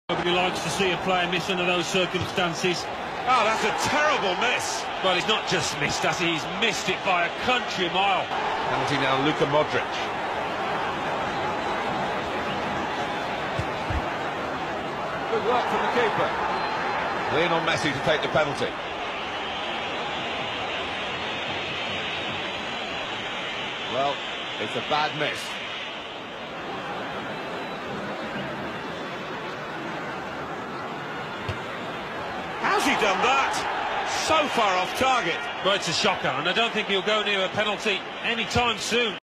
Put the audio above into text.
Nobody likes to see a player miss under those circumstances. Oh, that's a terrible miss. Well, he's not just missed, has he? He's missed it by a country mile. Penalty now, Luka Modric. Good work from the keeper. Lionel Messi to take the penalty. Well, it's a bad miss. How's he done that? So far off target. Well, it's a shocker, and I don't think he'll go near a penalty anytime soon.